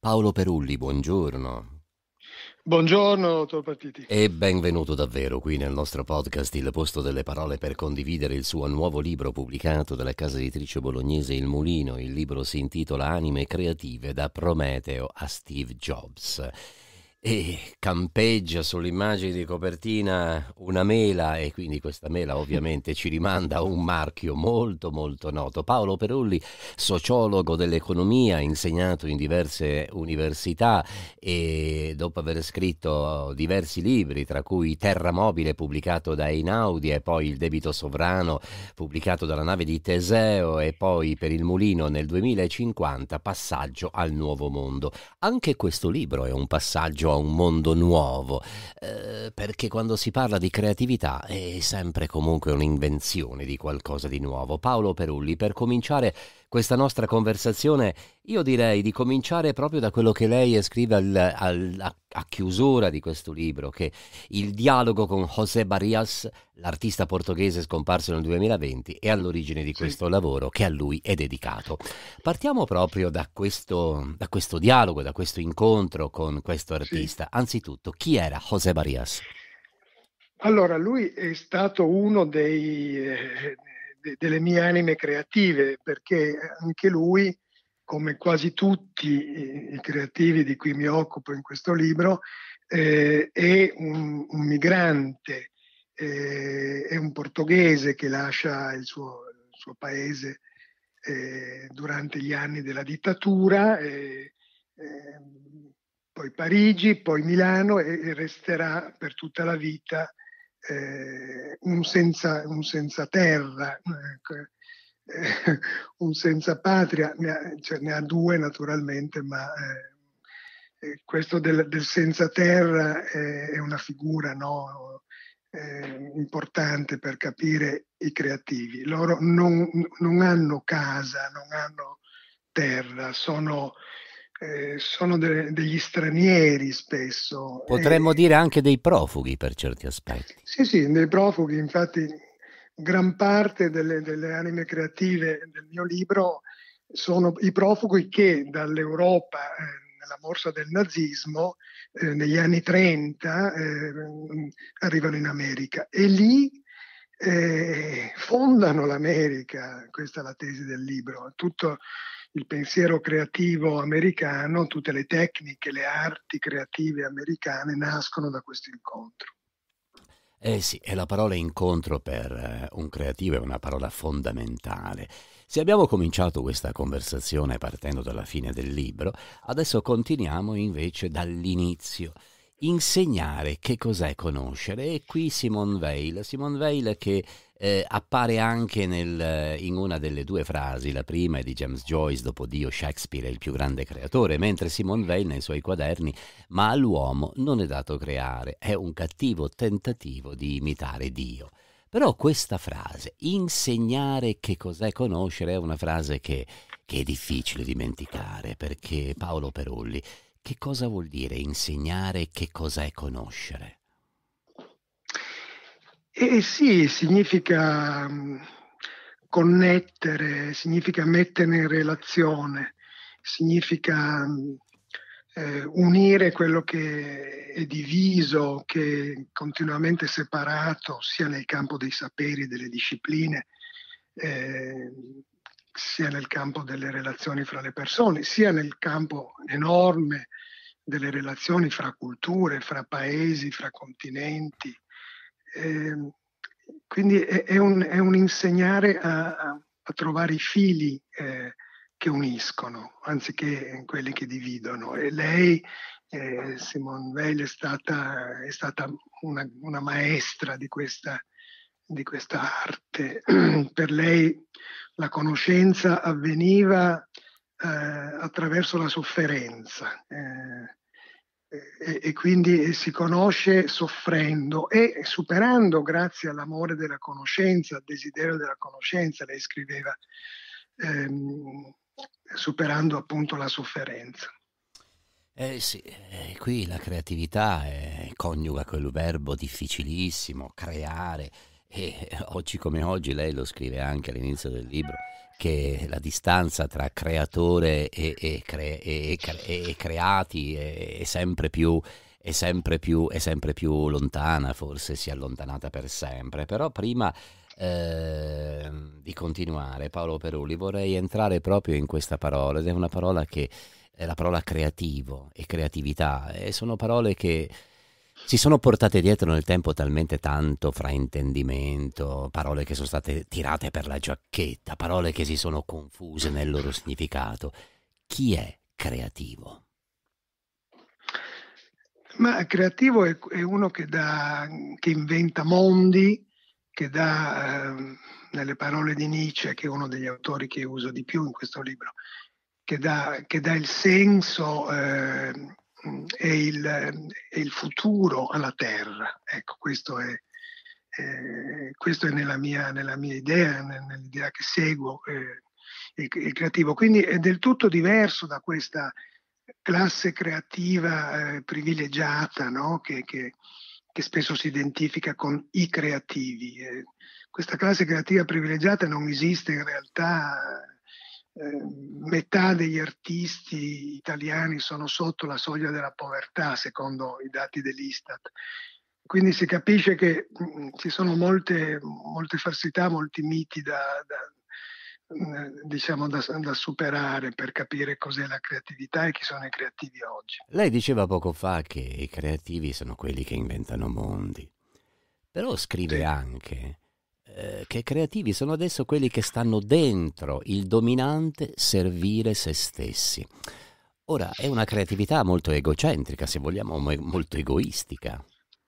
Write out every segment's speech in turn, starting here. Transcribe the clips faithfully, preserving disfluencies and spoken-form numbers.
Paolo Perulli, buongiorno. Buongiorno, dottor Partiti. E benvenuto davvero qui nel nostro podcast Il posto delle parole per condividere il suo nuovo libro pubblicato dalla casa editrice bolognese Il Mulino. Il libro si intitola Anime creative da Prometeo a Steve Jobs. E campeggia sull'immagine di copertina una mela e quindi questa mela ovviamente ci rimanda a un marchio molto molto noto. Paolo Perulli, sociologo dell'economia, insegnato in diverse università e dopo aver scritto diversi libri, tra cui Terra Mobile pubblicato da Einaudi e poi Il debito sovrano pubblicato dalla nave di Teseo e poi per Il Mulino nel duemilacinquanta Passaggio al nuovo mondo. Anche questo libro è un passaggio a un mondo nuovo, eh, perché quando si parla di creatività è sempre comunque un'invenzione di qualcosa di nuovo. Paolo Perulli, per cominciare questa nostra conversazione, io direi di cominciare proprio da quello che lei scrive al, al, a, a chiusura di questo libro, che il dialogo con José Barrias, l'artista portoghese scomparso nel duemilaventi, è all'origine di Sì, questo lavoro che a lui è dedicato. Partiamo proprio da questo, da questo dialogo, da questo incontro con questo sì. artista. Anzitutto, chi era José Barrias? Allora, lui è stato uno dei, eh, de- delle mie anime creative, perché anche lui, come quasi tutti i, i creativi di cui mi occupo in questo libro, eh, è un, un migrante, eh, è un portoghese che lascia il suo, il suo paese eh, durante gli anni della dittatura. eh, ehm, Poi Parigi, poi Milano e, e resterà per tutta la vita eh, un, senza, un senza terra, eh, un senza patria, ne ha, cioè, ne ha due naturalmente, ma eh, eh, questo del, del senza terra è, è una figura, no? eh, importante per capire i creativi. Loro non, non hanno casa, non hanno terra, sono, eh, sono de- degli stranieri spesso. Potremmo E, dire anche dei profughi per certi aspetti. sì, sì, nei profughi, infatti, gran parte delle, delle anime creative del mio libro sono i profughi che dall'Europa, eh, nella morsa del nazismo, eh, negli anni trenta, eh, arrivano in America e lì eh, fondano l'America. Questa è la tesi del libro. Tutto il pensiero creativo americano, tutte le tecniche, le arti creative americane nascono da questo incontro. Eh sì, e la parola incontro per eh, un creativo è una parola fondamentale. Se abbiamo cominciato questa conversazione partendo dalla fine del libro, adesso continuiamo invece dall'inizio. Insegnare che cos'è conoscere. E qui Simone Weil, Simone Weil che eh, appare anche nel, in una delle due frasi, la prima è di James Joyce, dopo Dio Shakespeare è il più grande creatore, mentre Simone Weil nei suoi quaderni ma all'uomo non è dato creare, è un cattivo tentativo di imitare Dio. Però questa frase, insegnare che cos'è conoscere, è una frase che, che è difficile dimenticare, perché Paolo Perulli, che cosa vuol dire insegnare che cos'è conoscere? E sì, significa mh, connettere, significa mettere in relazione, significa mh, eh, unire quello che è diviso, che è continuamente separato, sia nel campo dei saperi, delle discipline, eh, sia nel campo delle relazioni fra le persone, sia nel campo enorme delle relazioni fra culture, fra paesi, fra continenti. Eh, quindi è, è, un, è, un, insegnare a, a, a trovare i fili eh, che uniscono, anziché quelli che dividono. E lei, eh, Simone Weil, è stata, è stata una, una maestra di questa, di questa arte. Per lei la conoscenza avveniva eh, attraverso la sofferenza. Eh, e, e quindi si conosce soffrendo e superando grazie all'amore della conoscenza, al desiderio della conoscenza, lei scriveva, ehm, superando appunto la sofferenza. Eh sì, eh, qui la creatività eh, coniuga quel verbo difficilissimo, creare, E oggi come oggi, lei lo scrive anche all'inizio del libro, che la distanza tra creatore e, e cre- e cre- e creati è, è sempre più, è sempre più, è sempre più lontana, forse si è allontanata per sempre. Però prima eh, di continuare, Paolo Perulli, vorrei entrare proprio in questa parola, ed è una parola che è la parola creativo e creatività, e sono parole che si sono portate dietro nel tempo talmente tanto fraintendimento, parole che sono state tirate per la giacchetta, parole che si sono confuse nel loro significato. Chi è creativo? Ma creativo è, è uno che, dà, che inventa mondi, che dà, ehm, nelle parole di Nietzsche, che è uno degli autori che uso di più in questo libro, che dà, che dà il senso ehm, e, il, e il futuro alla terra. Ecco, questo è, eh, questo è nella mia, nella mia idea, nell'idea che seguo, eh, il, il creativo. Quindi è del tutto diverso da questa classe creativa eh, privilegiata, no? che, che, che spesso si identifica con i creativi. Eh, questa classe creativa privilegiata non esiste in realtà. Eh, metà degli artisti italiani sono sotto la soglia della povertà, secondo i dati dell'Istat. Quindi si capisce che mh, ci sono molte, molte falsità, molti miti da, da, mh, diciamo da, da superare per capire cos'è la creatività e chi sono i creativi oggi. Lei diceva poco fa che i creativi sono quelli che inventano mondi, però scrive Sì. anche eh, che i creativi sono adesso quelli che stanno dentro il dominante servire se stessi. Ora, è una creatività molto egocentrica, se vogliamo, mo- molto egoistica.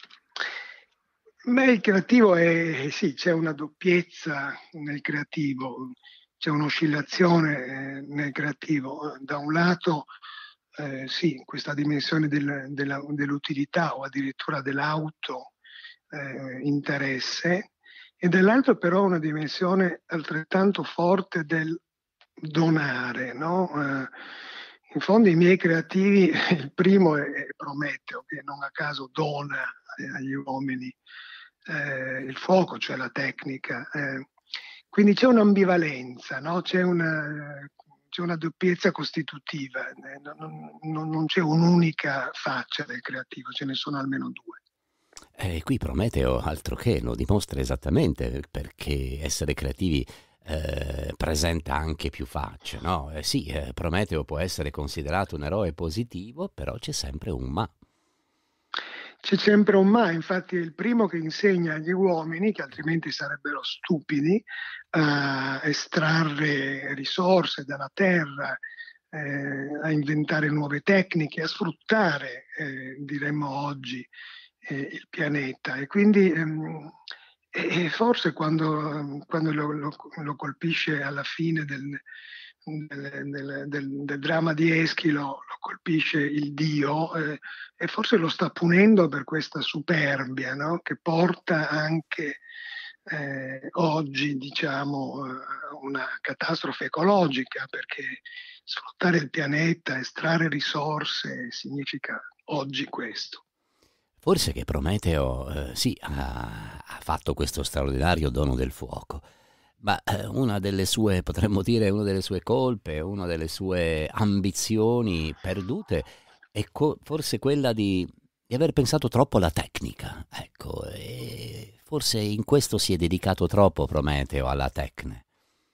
Beh, il creativo è, sì, c'è una doppiezza nel creativo, c'è un'oscillazione eh, nel creativo. Da un lato, eh, sì, questa dimensione del- della- dell'utilità o addirittura dell'auto eh, interesse, e dall'altro però una dimensione altrettanto forte del donare, no? Eh, in fondo i miei creativi, il primo è, è Prometeo, che non a caso dona eh, agli uomini eh, il fuoco, cioè la tecnica. Eh. Quindi c'è un'ambivalenza, no? C'è una, c'è una doppiezza costitutiva, eh, non, non- non c'è un'unica faccia del creativo, ce ne sono almeno due. E qui Prometeo altro che lo dimostra esattamente, perché essere creativi eh, presenta anche più facce, no? Eh, sì, eh, Prometeo può essere considerato un eroe positivo, però c'è sempre un ma. C'è sempre un ma, infatti è il primo che insegna agli uomini, che altrimenti sarebbero stupidi, a estrarre risorse dalla terra, eh, a inventare nuove tecniche, a sfruttare, eh, diremmo oggi, eh, il pianeta. E quindi ehm, e forse quando, quando lo, lo- lo colpisce alla fine del, del- del- del- del dramma di Eschilo, lo colpisce il Dio, eh, e forse lo sta punendo per questa superbia, no? Che porta anche eh, oggi, diciamo, a una catastrofe ecologica, perché sfruttare il pianeta, estrarre risorse, significa oggi questo. Forse che Prometeo, eh, sì, ha, ha fatto questo straordinario dono del fuoco, ma eh, una delle sue, potremmo dire, una delle sue colpe, una delle sue ambizioni perdute è co- forse quella di, di aver pensato troppo alla tecnica. Ecco, e forse in questo si è dedicato troppo Prometeo alla tecne.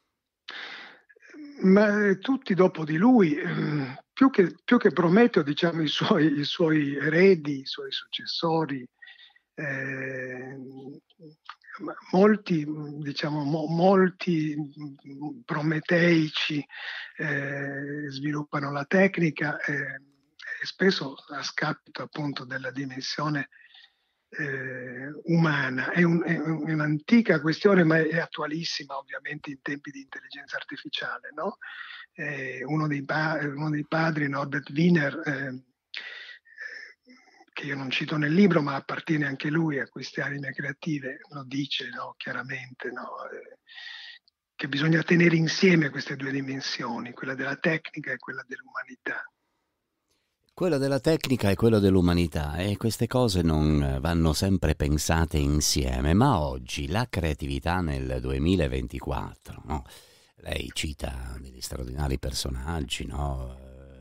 Ma eh, tutti dopo di lui, eh, più che, più che Prometeo, diciamo, i suoi, i suoi eredi, i suoi successori, eh, ma molti, diciamo, mo- molti prometeici eh, sviluppano la tecnica eh, e spesso a scapito appunto della dimensione eh, umana. È, un- è un- è un'antica questione, ma è attualissima ovviamente in tempi di intelligenza artificiale, no? Eh, uno, dei pa- uno dei padri, Norbert Wiener, eh, che io non cito nel libro, ma appartiene anche lui a queste anime creative, lo dice, no, chiaramente, no, eh, che bisogna tenere insieme queste due dimensioni, quella della tecnica e quella dell'umanità. Quello della tecnica e quello dell'umanità, e queste cose non vanno sempre pensate insieme, ma oggi la creatività nel duemilaventiquattro, no? Lei cita degli straordinari personaggi, no?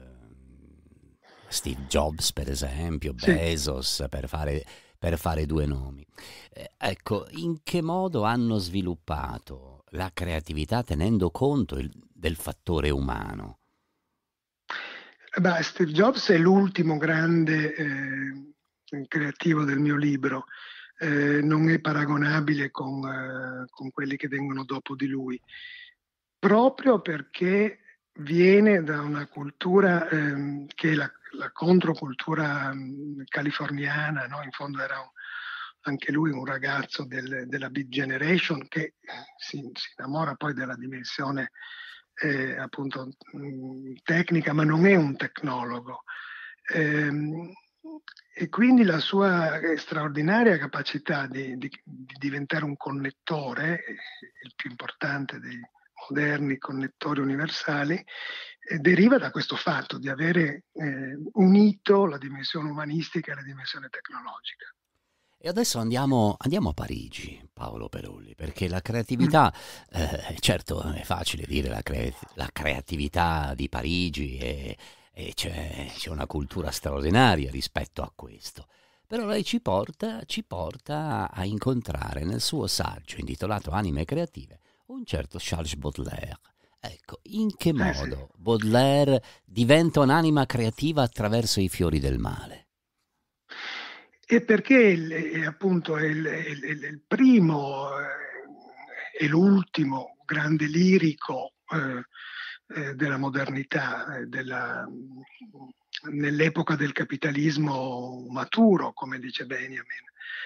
Steve Jobs, per esempio, Sì. Bezos, per fare, per fare due nomi. Eh, ecco, in che modo hanno sviluppato la creatività tenendo conto il- del fattore umano? Beh, Steve Jobs è l'ultimo grande eh, creativo del mio libro. Eh, non è paragonabile con, eh, con quelli che vengono dopo di lui, proprio perché viene da una cultura ehm, che è la, la controcultura mh, californiana, no? In fondo era un- anche lui un ragazzo del- della Beat Generation che eh, si, si innamora poi della dimensione eh, appunto mh, tecnica, ma non è un tecnologo. Ehm, e quindi la sua straordinaria capacità di, di- di diventare un connettore, eh, il più importante dei moderni connettori universali, eh, deriva da questo fatto di avere eh, unito la dimensione umanistica e la dimensione tecnologica. E adesso andiamo, andiamo a Parigi, Paolo Perulli, perché la Mm. creatività, eh, certo è facile dire la, cre- la creatività di Parigi e, e c'è, c'è una cultura straordinaria rispetto a questo. Però lei ci porta, ci porta a incontrare nel suo saggio intitolato Anime creative un certo Charles Baudelaire. Ecco, in che Eh sì. modo Baudelaire diventa un'anima creativa attraverso i fiori del male? E perché il- è, appunto è il, è il- è il primo eh, e l'ultimo grande lirico eh, eh, della modernità, eh, della- nell'epoca del capitalismo maturo, come dice Benjamin.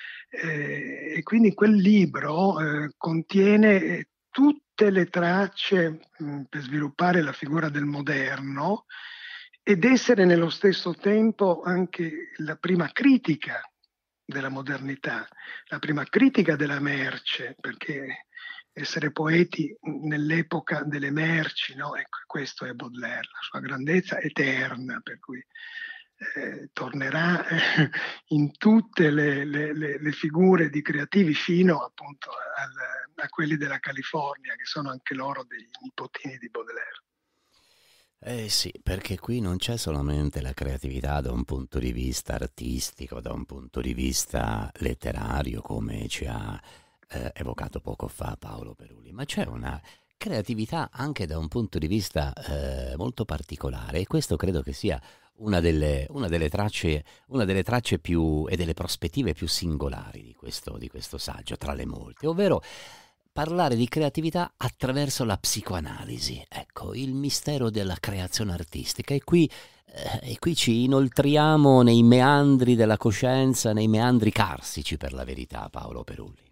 Eh, e quindi quel libro eh, contiene tutte le tracce mh, per sviluppare la figura del moderno ed essere nello stesso tempo anche la prima critica della modernità, la prima critica della merce, perché essere poeti nell'epoca delle merci, no? Ecco, questo è Baudelaire, la sua grandezza eterna, per cui eh, tornerà eh, in tutte le, le- le- le figure di creativi fino appunto al- a quelli della California, che sono anche loro dei nipotini di Baudelaire. Eh sì, perché qui non c'è solamente la creatività da un punto di vista artistico, da un punto di vista letterario, come ci ha eh, evocato poco fa Paolo Perulli, ma c'è una creatività anche da un punto di vista eh, molto particolare e questo credo che sia una delle, una delle tracce, una delle tracce più e delle prospettive più singolari di questo, di questo saggio, tra le molte, ovvero parlare di creatività attraverso la psicoanalisi. Ecco, il mistero della creazione artistica. E qui, eh, e qui ci inoltriamo nei meandri della coscienza, nei meandri carsici, per la verità, Paolo Perulli.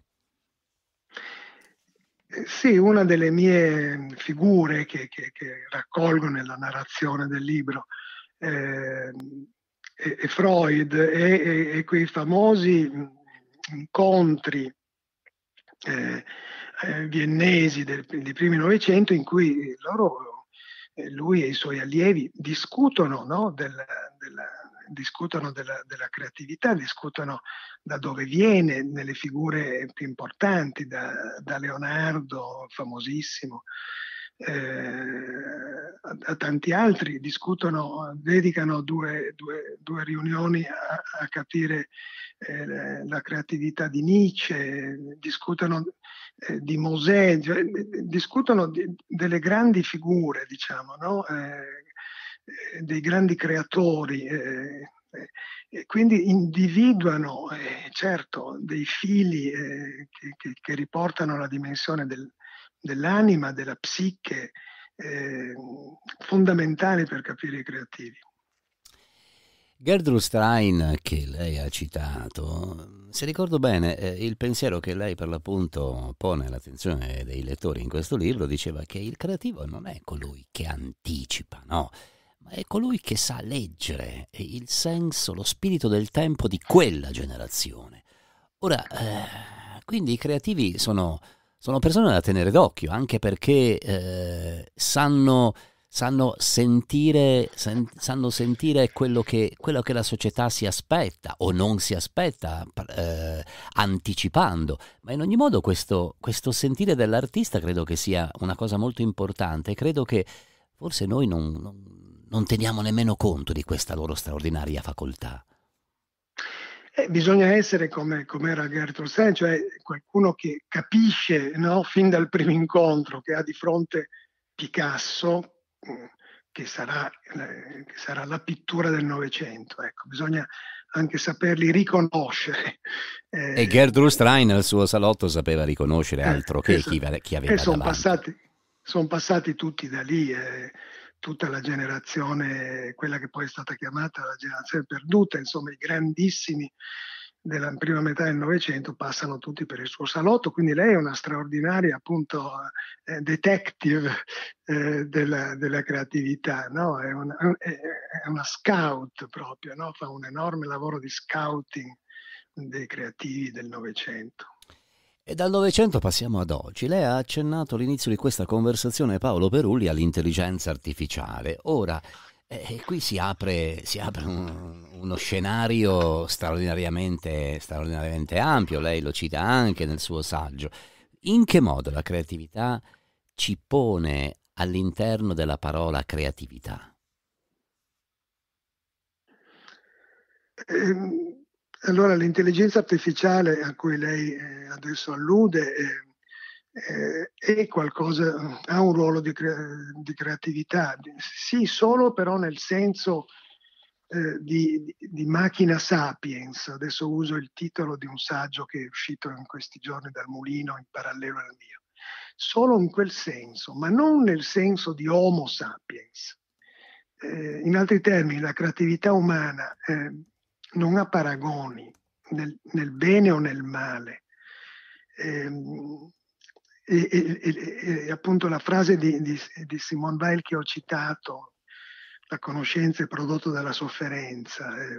Eh, Sì, una delle mie figure che, che- che raccolgo nella narrazione del libro eh, è, è Freud e, e- e quei famosi mh, incontri eh, eh, viennesi del- dei primi Novecento in cui loro, eh, lui e i suoi allievi discutono, no, del- della, discutono della, della creatività, discutono da dove viene nelle figure più importanti, da, da Leonardo, famosissimo, eh, a, a tanti altri, discutono, dedicano due, due- due riunioni a, a capire eh, la creatività di Nietzsche, discutono eh, di Mosè, cioè, discutono di, delle grandi figure, diciamo, no? Eh, eh, dei grandi creatori. Eh, eh, e quindi individuano, eh, certo, dei fili eh, che, che- che riportano la dimensione del- dell'anima, della psiche, eh, fondamentali per capire i creativi. Gertrude Stein, che lei ha citato, se ricordo bene, eh, il pensiero che lei per l'appunto pone all'attenzione dei lettori in questo libro diceva che il creativo non è colui che anticipa, no? Ma è colui che sa leggere il senso, lo spirito del tempo di quella generazione. Ora, eh, quindi i creativi sono, sono persone da tenere d'occhio, anche perché eh, sanno, sanno sentire, sen- sanno sentire quello che, quello che la società si aspetta o non si aspetta, eh, anticipando. Ma in ogni modo questo, questo sentire dell'artista credo che sia una cosa molto importante. Credo che forse noi non, non- non teniamo nemmeno conto di questa loro straordinaria facoltà. Eh, bisogna essere come era Gertrude Stein, cioè qualcuno che capisce, no, fin dal primo incontro che ha di fronte Picasso, mh, che sarà, eh, che sarà la pittura del Novecento. Ecco, bisogna anche saperli riconoscere. E Eh, Gertrude Stein nel suo salotto sapeva riconoscere eh, altro che chi, esatto. chi E aveva sono davanti. passati, son passati tutti da lì, eh, tutta la generazione, quella che poi è stata chiamata la generazione perduta, insomma i grandissimi della prima metà del Novecento passano tutti per il suo salotto, quindi lei è una straordinaria appunto eh, detective eh, della, della creatività, no? È una, è, è una scout proprio, no? Fa un enorme lavoro di scouting dei creativi del Novecento. E dal Novecento passiamo ad oggi. Lei ha accennato all'inizio di questa conversazione, Paolo Perulli, all'intelligenza artificiale. Ora, eh, qui si apre, si apre un- uno scenario straordinariamente, straordinariamente ampio, lei lo cita anche nel suo saggio. In che modo la creatività ci pone all'interno della parola creatività? Ehm, allora, l'intelligenza artificiale a cui lei eh, adesso allude eh, eh, è qualcosa, ha un ruolo di, cre- di creatività, sì, solo però nel senso eh, di, di- di macchina sapiens. Adesso uso il titolo di un saggio che è uscito in questi giorni dal Mulino in parallelo al mio. Solo in quel senso, ma non nel senso di Homo sapiens. Eh, in altri termini, la creatività umana eh, non ha paragoni nel, nel bene o nel male. Ehm, e, e, e, e appunto la frase di, di, di Simone Weil che ho citato, la conoscenza è prodotto dalla sofferenza, eh,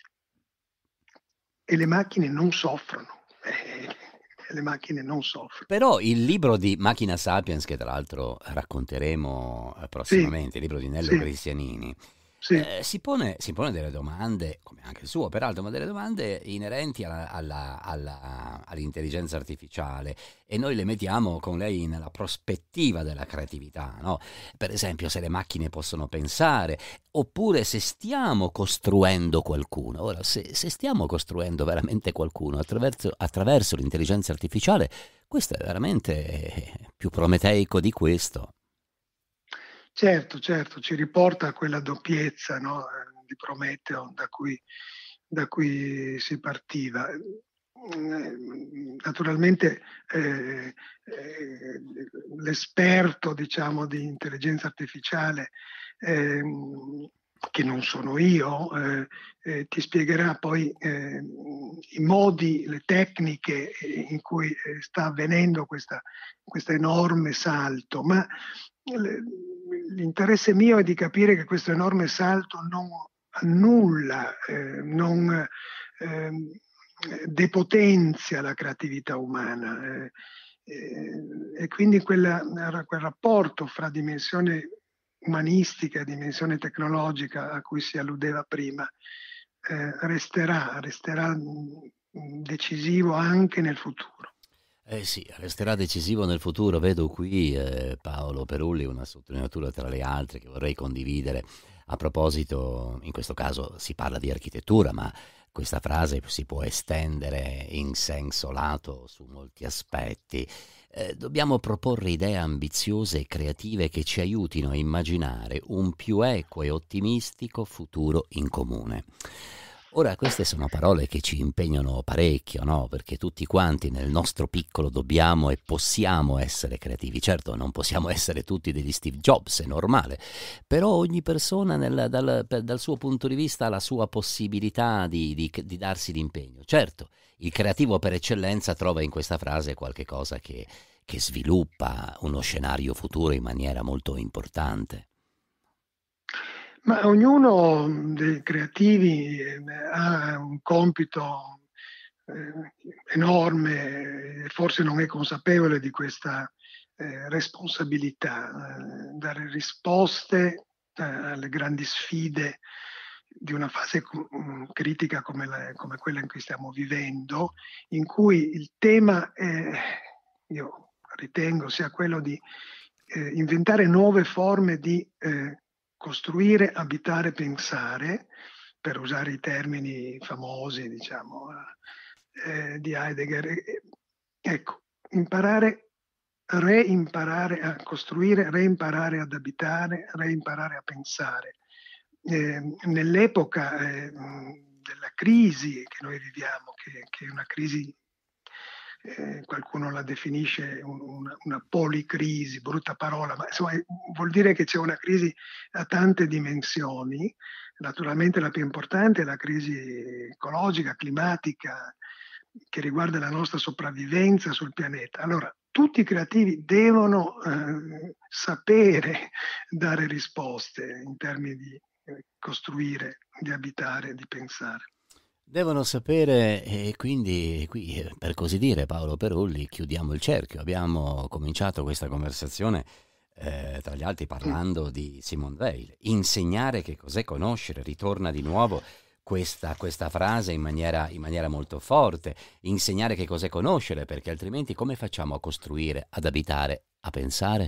e le macchine non soffrono, eh, le macchine non soffrono. Però il libro di Macchina Sapiens, che tra l'altro racconteremo eh, Sì, prossimamente, il libro di Nello sì, Cristianini, sì. eh, si pone, si pone delle domande, come anche il suo peraltro, ma delle domande inerenti alla- alla- alla- all'intelligenza artificiale, e noi le mettiamo con lei nella prospettiva della creatività, no? Per esempio, se le macchine possono pensare, oppure se stiamo costruendo qualcuno. Ora, se, se stiamo costruendo veramente qualcuno attraverso, attraverso l'intelligenza artificiale, questo è veramente più prometeico di questo. Certo, certo, ci riporta a quella doppiezza, no, eh, di Prometeo da cui, da cui si partiva. Mm, Naturalmente eh, eh, l'esperto, diciamo, di intelligenza artificiale, ehm, che non sono io, eh, eh, ti spiegherà poi eh, i modi, le tecniche eh, in cui eh, sta avvenendo questa, questo enorme salto, ma l'interesse mio è di capire che questo enorme salto non annulla, eh, non eh, depotenzia la creatività umana. Eh, eh, e quindi quella, quel rapporto fra dimensione umanistica e dimensione tecnologica a cui si alludeva prima eh, resterà, resterà mh, decisivo anche nel futuro. Eh sì, resterà decisivo nel futuro. Vedo qui eh, Paolo Perulli una sottolineatura tra le altre che vorrei condividere. A proposito, in questo caso si parla di architettura, ma questa frase si può estendere in senso lato su molti aspetti. Eh, dobbiamo proporre idee ambiziose e creative che ci aiutino a immaginare un più equo e ottimistico futuro in comune. Ora, queste sono parole che ci impegnano parecchio, no? Perché tutti quanti nel nostro piccolo dobbiamo e possiamo essere creativi. Certo, non possiamo essere tutti degli Steve Jobs, è normale, però ogni persona nel- dal, per- dal suo punto di vista ha la sua possibilità di, di- di darsi l'impegno. Certo, il creativo per eccellenza trova in questa frase qualche cosa che, che sviluppa uno scenario futuro in maniera molto importante. Ma ognuno dei creativi eh, ha un compito eh, enorme, e forse non è consapevole di questa, eh, responsabilità, eh, dare risposte eh, alle grandi sfide di una fase um, critica come, la, come quella in cui stiamo vivendo, in cui il tema, eh, io ritengo, sia quello di eh, inventare nuove forme di eh, costruire, abitare, pensare, per usare i termini famosi, diciamo, eh, di Heidegger. Ecco, imparare, reimparare a costruire, reimparare ad abitare, reimparare a pensare. Eh, nell'epoca eh, della crisi che noi viviamo, che, che è una crisi, eh, qualcuno la definisce un, una, una policrisi, brutta parola, ma insomma vuol dire che c'è una crisi a tante dimensioni. Naturalmente la più importante è la crisi ecologica, climatica, che riguarda la nostra sopravvivenza sul pianeta. Allora, tutti i creativi devono eh, sapere dare risposte in termini di eh, costruire, di abitare, di pensare. Devono sapere, e quindi qui, per così dire, Paolo Perulli, chiudiamo il cerchio. Abbiamo cominciato questa conversazione eh, tra gli altri parlando mm. di Simone Weil. Insegnare che cos'è conoscere, ritorna di nuovo questa, questa frase in maniera, in maniera molto forte. Insegnare che cos'è conoscere, perché altrimenti come facciamo a costruire, ad abitare, a pensare?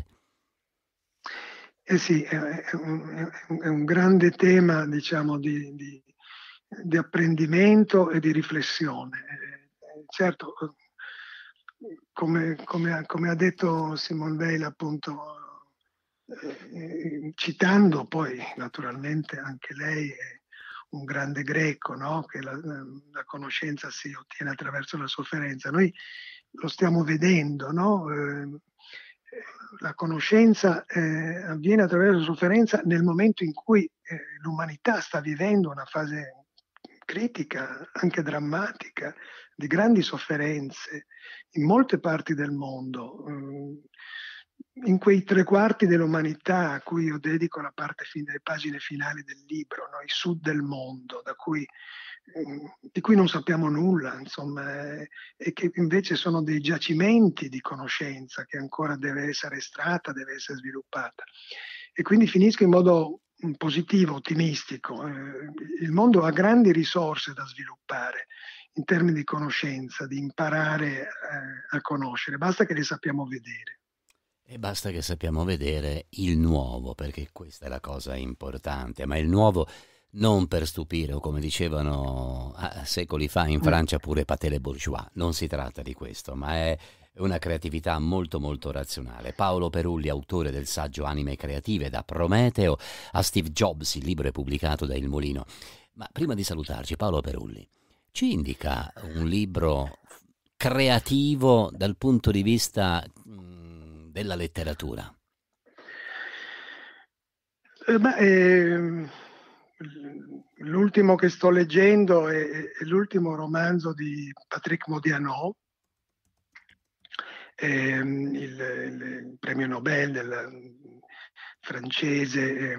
Eh sì, è, è, un, è un grande tema, diciamo, di, di, di apprendimento e di riflessione. Eh, certo, come, come, come ha detto Simone Weil, appunto, eh, citando poi naturalmente anche lei è un grande greco, no? Che la, la conoscenza si ottiene attraverso la sofferenza. Noi lo stiamo vedendo, no? Eh, la conoscenza eh, avviene attraverso la sofferenza nel momento in cui eh, l'umanità sta vivendo una fase critica, anche drammatica, di grandi sofferenze in molte parti del mondo. In quei tre quarti dell'umanità a cui io dedico la parte fin- delle pagine finali del libro, no? Il sud del mondo, da cui, di cui non sappiamo nulla, insomma, eh, e che invece sono dei giacimenti di conoscenza che ancora deve essere estratta, deve essere sviluppata. E quindi finisco in modo positivo, ottimistico. Eh, il mondo ha grandi risorse da sviluppare in termini di conoscenza, di imparare eh, a conoscere, basta che le sappiamo vedere. E basta che sappiamo vedere il nuovo, perché questa è la cosa importante, ma il nuovo non per stupire, o come dicevano ah, secoli fa in Francia pure Paté le Bourgeois, non si tratta di questo, ma è una creatività molto molto razionale. Paolo Perulli, autore del saggio Anime creative, da Prometeo a Steve Jobs, il libro è pubblicato da Il Mulino. Ma prima di salutarci, Paolo Perulli, ci indica un libro creativo dal punto di vista mh, della letteratura? Eh, beh, eh, l'ultimo che sto leggendo è, è l'ultimo romanzo di Patrick Modiano, eh, il, il premio Nobel del, francese,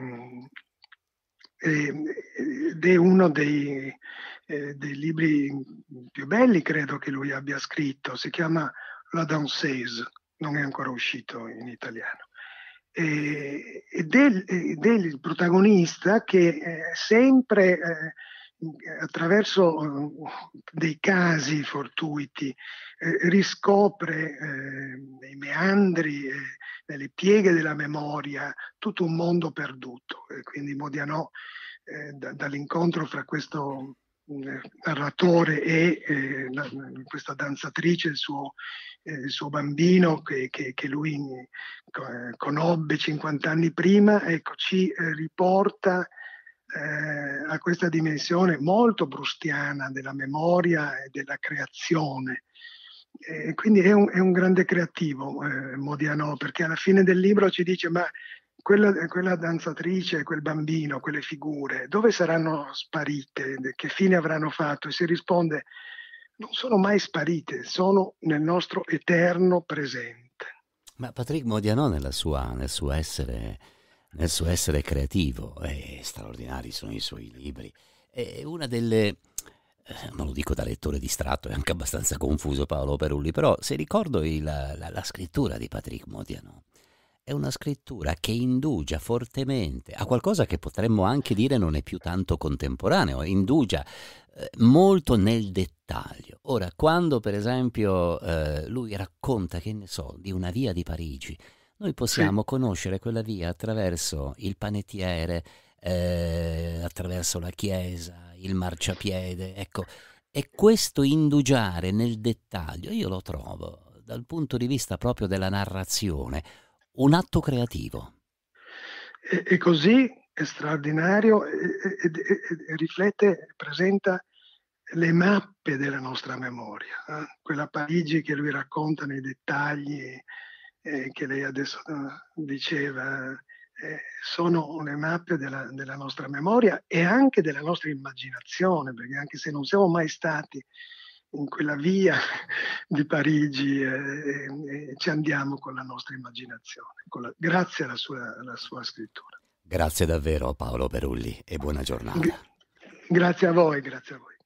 eh, ed è uno dei, eh, dei libri più belli, credo, che lui abbia scritto. Si chiama La Danseuse, non è ancora uscito in italiano. Eh, ed, è, ed è il protagonista che eh, sempre eh, attraverso eh, dei casi fortuiti eh, riscopre eh, nei meandri, eh, nelle pieghe della memoria tutto un mondo perduto. E quindi Modiano, eh, da, dall'incontro fra questo eh, narratore e eh, la, questa danzatrice, il suo il suo bambino che, che, che lui eh, conobbe cinquanta anni prima, ecco, ci eh, riporta eh, a questa dimensione molto proustiana della memoria e della creazione. E quindi è un, è un grande creativo, eh, Modiano, perché alla fine del libro ci dice: ma quella, quella danzatrice, quel bambino, quelle figure, dove saranno sparite? Che fine avranno fatto? E si risponde: non sono mai sparite, sono nel nostro eterno presente. Ma Patrick Modiano nella sua, nel suo essere, nel suo essere creativo, e straordinari sono i suoi libri, è una delle eh, non lo dico da lettore distratto, è anche abbastanza confuso Paolo Perulli, però se ricordo il- la, la scrittura di Patrick Modiano, è una scrittura che indugia fortemente a qualcosa che potremmo anche dire non è più tanto contemporaneo, indugia eh, molto nel dettaglio. Ora, quando per esempio eh, lui racconta, che ne so, di una via di Parigi, noi Sì, possiamo conoscere quella via attraverso il panettiere, eh, attraverso la chiesa, il marciapiede, ecco. E questo indugiare nel dettaglio, io lo trovo, dal punto di vista proprio della narrazione, un atto creativo. e, e così è straordinario e, e- e- e riflette, presenta le mappe della nostra memoria, eh? Quella Parigi che lui racconta nei dettagli, eh, che lei adesso eh, diceva, eh, sono le mappe della, della nostra memoria e anche della nostra immaginazione, perché anche se non siamo mai stati in quella via di Parigi, eh, eh, ci andiamo con la nostra immaginazione, con la- grazie alla sua, alla sua scrittura. Grazie davvero Paolo Perulli e buona G- giornata. grazie a voi, grazie a voi.